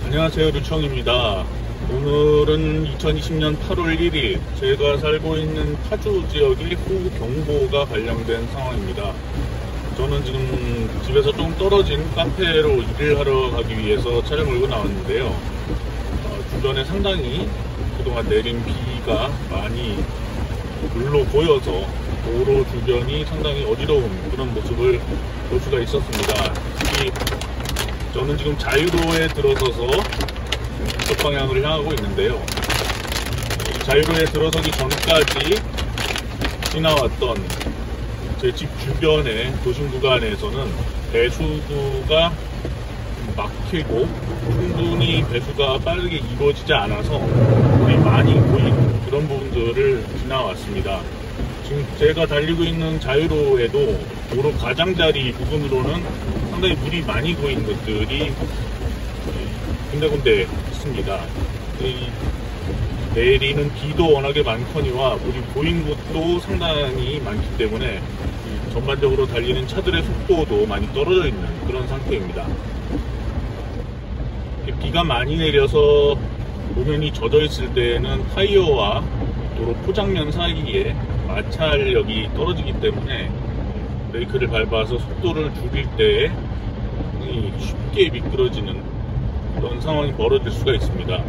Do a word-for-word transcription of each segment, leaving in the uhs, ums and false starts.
안녕하세요, 류청입니다. 오늘은 이천이십 년 팔월 일일 제가 살고 있는 파주 지역에 호우 경보가 발령된 상황입니다. 저는 지금 집에서 좀 떨어진 카페로 일을 하러 가기 위해서 차를 몰고 나왔는데요. 어, 주변에 상당히 그동안 내린 비가 많이 물로 고여서 도로 주변이 상당히 어지러운 그런 모습을 볼 수가 있었습니다. 특히 저는 지금 자유로에 들어서서 북쪽 방향을 향하고 있는데요. 자유로에 들어서기 전까지 지나왔던 제 집 주변의 도심 구간에서는 배수구가 막히고 충분히 배수가 빠르게 이루어지지 않아서 물이 많이 고인 그런 부분들을 지나왔습니다. 지금 제가 달리고 있는 자유로에도 도로 가장자리 부분으로는 상당히 물이 많이 고인 것들이 군데군데 있습니다. 내리는 비도 워낙에 많거니와 물이 고인 곳도 상당히 많기 때문에 전반적으로 달리는 차들의 속도도 많이 떨어져 있는 그런 상태입니다. 비가 많이 내려서路面이 젖어 있을 때에는 타이어와 도로 포장면 사이에 마찰력이 떨어지기 때문에 브레이크를 밟아서 속도를 줄일 때 쉽게 미끄러지는 그런 상황이 벌어질 수가 있습니다.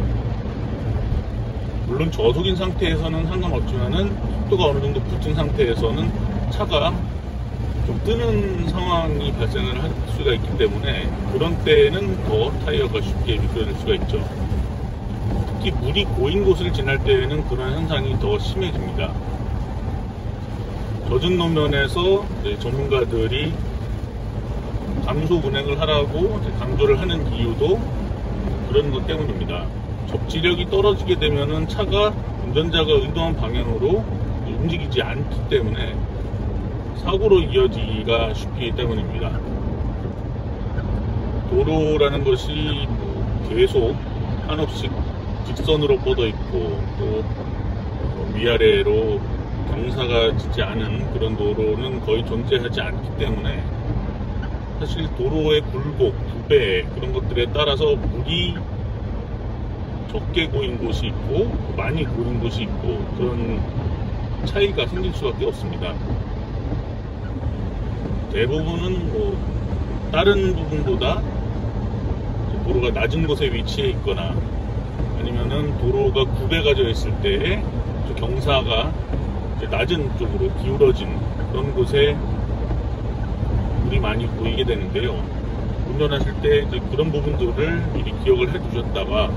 물론 저속인 상태에서는 상관없지만은 속도가 어느 정도 붙은 상태에서는 차가 좀 뜨는 상황이 발생을 할 수가 있기 때문에 그런 때는 더 타이어가 쉽게 미끄러질 수가 있죠. 특히 물이 고인 곳을 지날 때에는 그런 현상이 더 심해집니다. 젖은路面에서 전문가들이 감소 운행을 하라고 강조를 하는 이유도 그런 것 때문입니다. 접지력이 떨어지게 되면은 차가 운전자가 의도한 방향으로 움직이지 않기 때문에 사고로 이어지기가 쉽기 때문입니다. 도로라는 것이 계속 한없이 직선으로 뻗어 있고 또 위아래로 경사가 짙지 않은 그런 도로는 거의 존재하지 않기 때문에 사실 도로의 굴곡, 부배 그런 것들에 따라서 물이 적게 고인 곳이 있고 많이 고인 곳이 있고 그런 차이가 생길 수밖에 없습니다. 대부분은 뭐 다른 부분보다 도로가 낮은 곳에 위치해 있거나 아니면은 도로가 굽해가져 있을 때 경사가 낮은 쪽으로 기울어진 그런 곳에 물이 많이 고이게 되는데요. 운전하실 때 이제 그런 부분들을 미리 기억을 해 두셨다가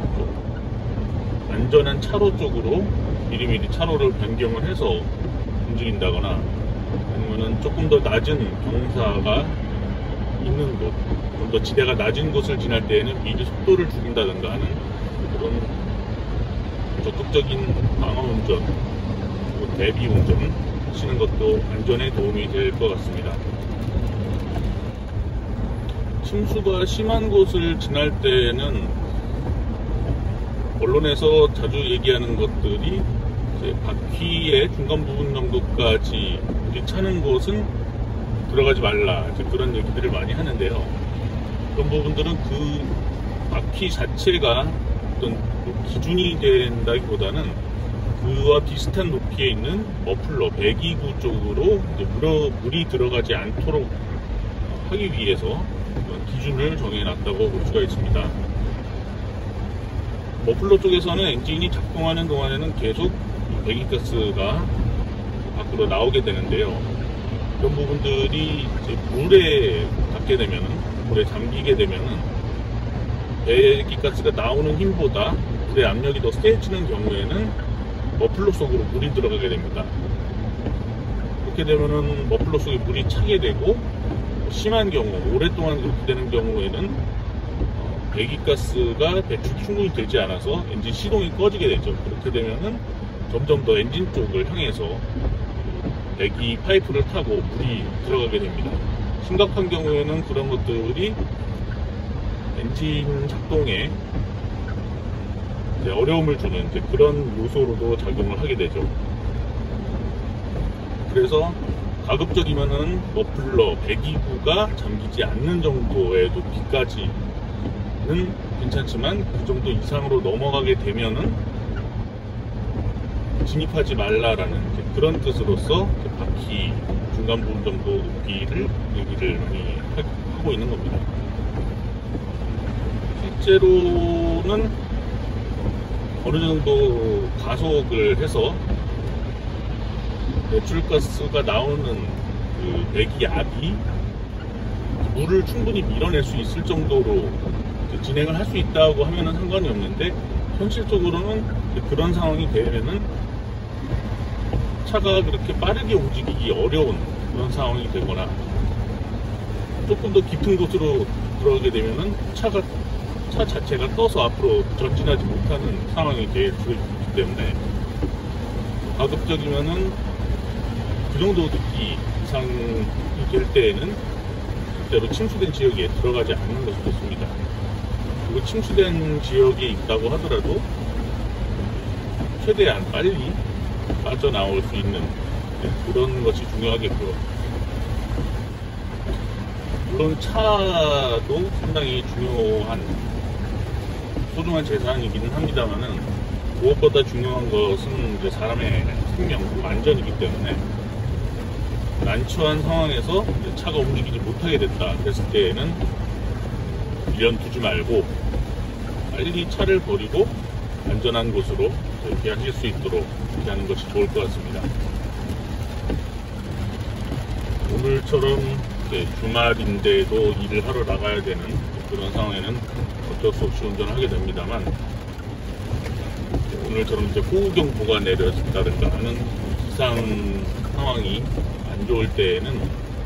안전한 차로 쪽으로 미리미리 차로를 변경을 해서 움직인다거나 아니면은 조금 더 낮은 경사가 있는 곳, 좀 더 지대가 낮은 곳을 지날 때에는 미리 속도를 줄인다든가 하는 그런 적극적인 방어 운전, 대비 운전 하시는 것도 안전에 도움이 될 것 같습니다. 침수가 심한 곳을 지날 때에는 언론에서 자주 얘기하는 것들이 이제 바퀴의 중간 부분 정도까지 물이 차는 곳은 들어가지 말라 이제 그런 얘기들을 많이 하는데요. 그런 부분들은 그 바퀴 자체가 어떤 기준이 된다기보다는 그와 비슷한 높이에 있는 머플러 배기구 쪽으로 이제 물어, 물이 들어가지 않도록 하기 위해서 기준을 정해놨다고 볼 수가 있습니다. 머플러 쪽에서는 엔진이 작동하는 동안에는 계속 배기가스가 밖으로 나오게 되는데요. 이런 부분들이 이제 물에 닿게 되면은, 물에 잠기게 되면은 배기가스가 나오는 힘보다 불의 압력이 더 세지는 경우에는 머플러 속으로 물이 들어가게 됩니다. 그렇게 되면은 머플러 속에 물이 차게 되고 심한 경우, 오랫동안 그렇게 되는 경우에는 배기가스가 배출이 충분히 되지 않아서 엔진 시동이 꺼지게 되죠. 그렇게 되면은 점점 더 엔진 쪽을 향해서 배기 파이프를 타고 물이 들어가게 됩니다. 심각한 경우에는 그런 것들이 엔진 작동에 어려움을 주는 그런 요소로도 작용을 하게 되죠. 그래서 가급적이면은 머플러 배기구가 잠기지 않는 정도의 높이까지 괜찮지만 그 정도 이상으로 넘어가게 되면은 진입하지 말라라는 이제 그런 뜻으로서 바퀴 중간 부분 정도 높이를 얘기를 많이 하고 있는 겁니다. 실제로는 어느 정도 가속을 해서 배출가스가 나오는 그 배기압이 물을 충분히 밀어낼 수 있을 정도로 진행을 할 수 있다고 하면은 상관이 없는데, 현실적으로는 그런 상황이 되면은 차가 그렇게 빠르게 움직이기 어려운 그런 상황이 되거나 조금 더 깊은 곳으로 들어가게 되면은 차가 차 자체가 떠서 앞으로 전진하지 못하는 상황이 될 수 있기 때문에 가급적이면은 그 정도 높이 이상이 될 때에는 실제로 침수된 지역에 들어가지 않는 것이 좋습니다. 그리고 침수된 지역에 있다고 하더라도 최대한 빨리 빠져나올 수 있는 그런 것이 중요하겠고요. 물론 차도 상당히 중요한 소중한 재산이기는 합니다만은, 무엇보다 중요한 것은 이제 사람의 생명, 안전이기 때문에 난처한 상황에서 차가 움직이지 못하게 됐다 그랬을 때에는 미련 두지 말고 빨리 차를 버리고 안전한 곳으로 이렇게 하실 수 있도록 이렇게 하는 것이 좋을 것 같습니다. 오늘처럼 주말인데도 일을 하러 나가야 되는 그런 상황에는 어쩔 수 없이 운전을 하게 됩니다만, 오늘처럼 이제 호우경보가 내려졌다든가 하는 기상 상황이 안 좋을 때에는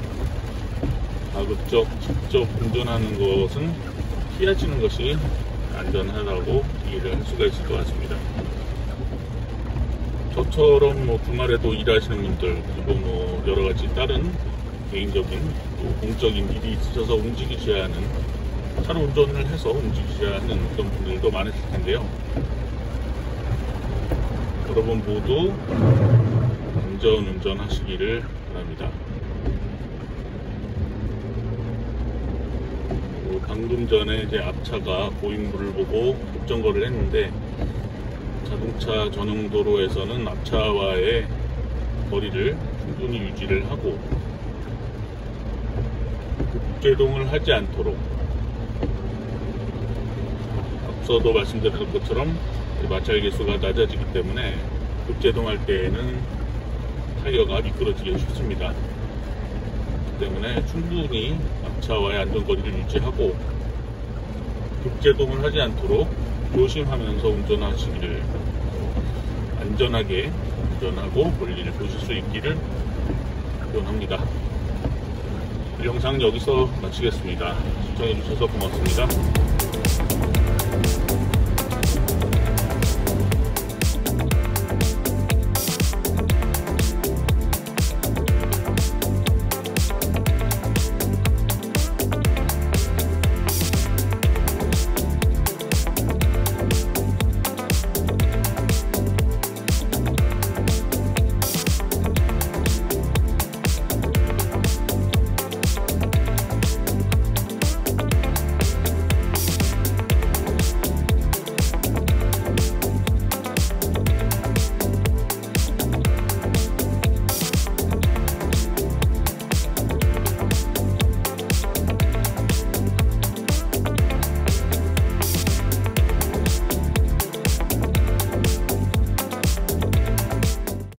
가급적 직접 운전하는 것은 피하시는 것이 안전하다고 얘기를 할 수가 있을 것 같습니다. 저처럼 뭐 주말에도 일하시는 분들, 그리고 뭐 여러 가지 다른 개인적인 또 공적인 일이 있으셔서 움직이셔야 하는, 차로 운전을 해서 움직이셔야 하는 그런 분들도 많으실 텐데요. 여러분 모두 안전 운전하시기를 바랍니다. 방금 전에 제 앞차가 고인물을 보고 급정거를 했는데, 자동차 전용 도로에서는 앞차와의 거리를 충분히 유지를 하고 급제동을 하지 않도록, 앞서도 말씀드린 것처럼 마찰 계수가 낮아지기 때문에 급제동할 때에는 타이어가 미끄러지기 쉽습니다. 때문에 충분히 앞차와의 안전거리를 유지하고 급제동을 하지 않도록 조심하면서 운전하시기를, 안전하게 운전하고 볼일을 보실 수 있기를 기원합니다. 이 영상 여기서 마치겠습니다. 시청해주셔서 고맙습니다.